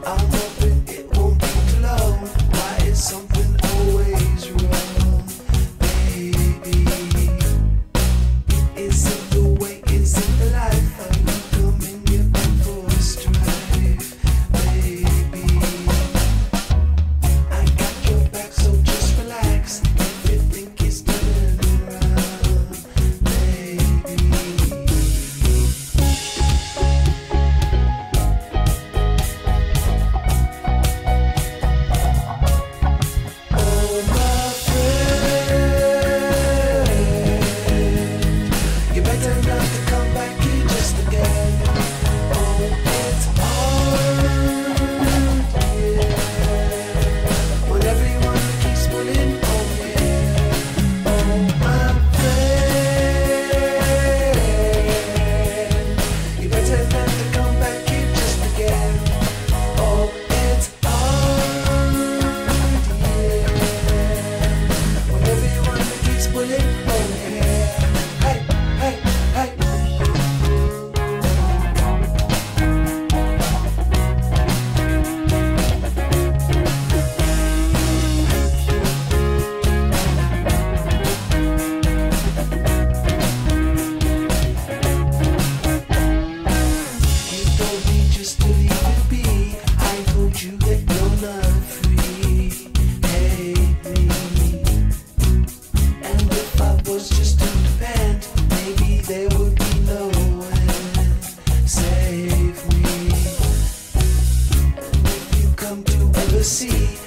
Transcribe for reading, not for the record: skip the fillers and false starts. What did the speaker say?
I'm hoping it won't be too long. Why is something always wrong, baby? Is it the way? Is it the life? Are you coming here for a strife, baby? I got your back, so just relax. Everything is turning around, baby. Oh, my friend, you better not to come back here just again. Oh, it's hard, yeah. When everyone keeps pulling on me. Oh, my friend, you better not to come back here just again. Oh, it's hard, yeah. When everyone keeps pulling on me. Hey, hey, hey. You told me just to leave it be. I told you that you're not free. Hate me. And if I was just to depend, maybe there would be no one. Save me. And if you come to ever see